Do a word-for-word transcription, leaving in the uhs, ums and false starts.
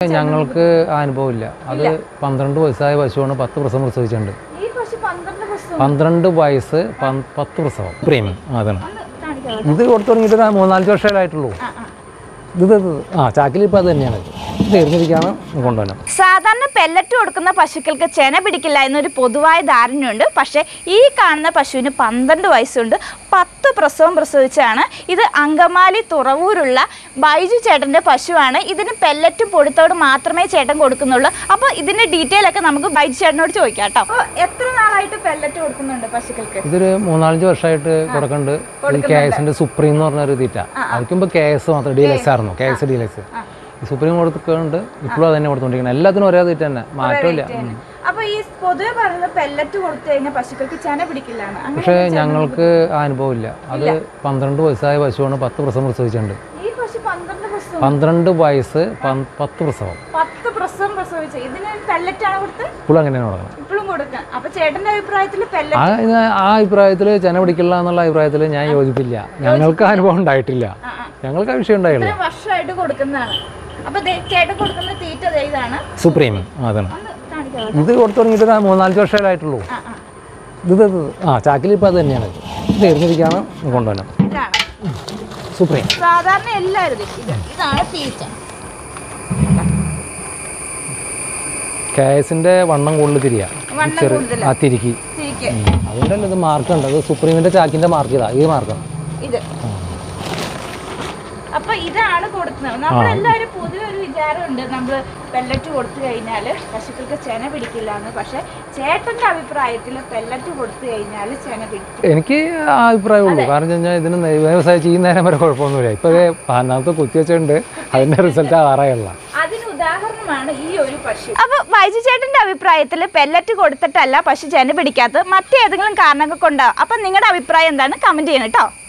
ഞങ്ങൾക്ക് അനുഭവമില്ല. അത് പന്ത്രണ്ട് വയസ്സായ പശുവാണ്. പത്ത് പ്രസവം പ്രസവിച്ചിട്ടുണ്ട്. പന്ത്രണ്ട് വയസ്സ് പത്ത് പ്രസവം പ്രീമിയം. അതാണ് ഇത് കൊടുത്തു തുടങ്ങിയിട്ട് മൂന്നാലഞ്ച് വർഷമായിട്ടുള്ളൂ. ഇത് ആ ചാക്കിൽ ഇപ്പം അത് തന്നെയാണ് തീർന്നിരിക്കുകയാണ് കൊണ്ടുവരണം. സാധാരണ പെല്ലറ്റ് കൊടുക്കുന്ന പശുക്കൾക്ക് ചെന പിടിക്കില്ല എന്നൊരു പൊതുവായ ധാരണയുണ്ട്. പക്ഷേ ഈ കാണുന്ന പശുവിന് പന്ത്രണ്ട് വയസ്സുണ്ട്. പത്ത് പ്രസവം പ്രസവിച്ചാണ്. ഇത് അങ്കമാലി തുറവൂരുള്ള ബൈജു ചേട്ടൻ്റെ പശുവാണ്. ഇതിന് പെല്ലറ്റും പൊടിത്തോട് മാത്രമേ ചേട്ടൻ കൊടുക്കുന്നുള്ളൂ. അപ്പോൾ ഇതിൻ്റെ ഡീറ്റെയിൽ ഒക്കെ നമുക്ക് ബൈജു ചേട്ടനോട് ചോദിക്കാം കേട്ടോ. അപ്പോൾ എത്ര നാളായിട്ട് പെല്ലറ്റ് കൊടുക്കുന്നുണ്ട് പശുക്കൾക്ക്? ഇതൊരു മൂന്നാലഞ്ച് വർഷമായിട്ട് കൊടുക്കുന്നുണ്ട്. ഈ കെ എസിൻ്റെ സുപ്രീം എന്ന് പറഞ്ഞൊരു തീറ്റ. അതിക്കുമ്പോൾ കെ എസ് മാത്രം ഡീലക്സ് ആയിരുന്നു. കെ എസ് ഡീലക്സ് സുപ്രീം കൊടുക്കുന്നുണ്ട്. ഇപ്പോഴും അതന്നെ കൊടുത്തോണ്ടിരിക്കുന്നത്. എല്ലാത്തിനും ഒരേ തീറ്റ തന്നെ, മാറ്റമില്ല. അപ്പൊ ഈ പൊതുവെ പറയുന്നത് പെല്ലറ്റ് കൊടുത്തു കഴിഞ്ഞാൽ പശുക്കൾക്ക് ചെന പിടിക്കില്ല. പക്ഷേ ഞങ്ങൾക്ക് അനുഭവമില്ല. അത് പന്ത്രണ്ട് വയസ്സായ പശുവാണ്. പത്ത് പ്രസവം പ്രസവിച്ചിട്ടുണ്ട്. പന്ത്രണ്ട് വയസ്സ് പത്ത് പ്രസവം പത്ത് പ്രസവം പ്രസവിച്ചു. ഇതിന് പെല്ലറ്റാണ് കൊടുത്തത്. ഇപ്പോഴും അങ്ങനെയാണ് കൊടുക്കുന്നത്. ഇപ്പോഴും കൊടുക്കുക. അപ്പൊ ചേട്ടന്റെ അഭിപ്രായത്തിൽ ആ അഭിപ്രായത്തിൽ ചെന പിടിക്കില്ല എന്നുള്ള അഭിപ്രായത്തിൽ ഞാൻ യോജിപ്പില്ല. ഞങ്ങൾക്ക് അനുഭവം ഉണ്ടായിട്ടില്ല. ഞങ്ങൾക്ക് ആ വിഷയം ഉണ്ടായില്ല. വർഷമായിട്ട് കൊടുക്കുന്നതാണ്. അപ്പൊ ചേട്ടൻ കൊടുക്കുന്ന തീറ്റ ഇതാണ് സുപ്രീം. അതാണ് ഇത് കൊടുത്തു തുടങ്ങിയിട്ട് മൂന്നാലഞ്ച് വർഷമായിട്ടുള്ളൂ. ഇത് ആ ചാക്കിൽ ഇപ്പം അത് തന്നെയാണ് തീർന്നിരിക്കുകയാണ് കൊണ്ടുവരണം. സുപ്രീം സാധാരണ എല്ലാവരും ഇതാണ് തീറ്റ. കെ എസിന്റെ വണ്ണം കൂടുതൽ തിരിയാ ആ തിരിക്കി. അതുകൊണ്ടല്ല ഇത് മാർക്കുണ്ട്. അത് സുപ്രീമിന്റെ ചാക്കിന്റെ മാർക്ക് ഇതാ. ഈ മാർക്കാണ് ഇത്. അപ്പൊ ഇതാണ് കൊടുക്കുന്നത്. നമ്മളെല്ലാവരും പൊതുവെ ഒരു വിചാരമുണ്ട്, നമ്മൾ പെല്ലറ്റ് കൊടുത്തു കഴിഞ്ഞാൽ പശുക്കൾക്ക് ചെന പിടിക്കില്ല എന്ന്. പക്ഷെ ചേട്ടന്റെ അഭിപ്രായത്തിൽ പെല്ലറ്റ് കൊടുത്തു കഴിഞ്ഞാൽ ചെന പിടിക്കും. എനിക്ക് ആ അഭിപ്രായമുള്ളൂ. കാരണം കഴിഞ്ഞാൽ ഇതിന് വ്യവസായം ചെയ്യുന്ന നേരം വരെ കുഴപ്പമൊന്നുമില്ല. ഇപ്പൊ പതിനാമത്തെ കുത്തിവെച്ചുണ്ട്. അതിന്റെ റിസൾട്ട് ആറായുള്ള അതിന് ഉദാഹരണമാണ് ഈ ഒരു പശു. അപ്പൊ ബൈജു ചേട്ടന്റെ അഭിപ്രായത്തിൽ പെല്ലറ്റ് കൊടുത്തിട്ടല്ല പശു ചെന പിടിക്കാത്തത്, മറ്റേതെങ്കിലും കാരണങ്ങൾ കൊണ്ടാവും. അപ്പൊ നിങ്ങളുടെ അഭിപ്രായം എന്താണ്? കമന്റ് ചെയ്യണം കേട്ടോ.